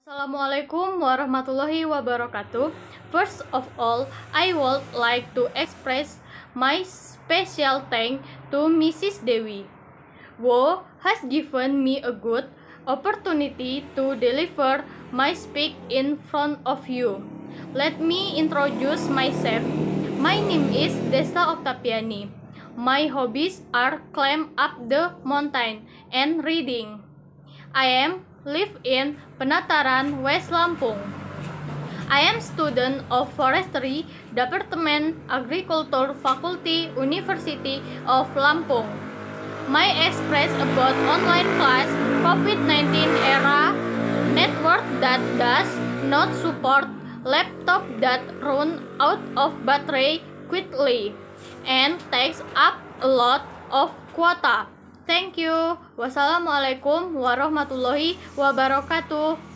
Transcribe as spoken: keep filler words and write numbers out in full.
Assalamualaikum warahmatullahi wabarakatuh. First of all, I would like to express my special thanks to Missus Dewi, who has given me a good opportunity to deliver my speech in front of you. Let me introduce myself. My name is Desta Octaviani. My hobbies are climb up the mountain and reading. I am live in Penataran, West Lampung. I am student of Forestry Department Agriculture Faculty University of Lampung. My express about online class COVID nineteen era, network that does not support laptop that run out of battery quickly and takes up a lot of quota. Thank you. Wassalamualaikum warahmatullahi wabarakatuh.